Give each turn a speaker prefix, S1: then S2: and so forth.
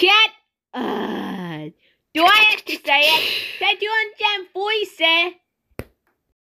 S1: Cat. Do I have to say it? That you and Jen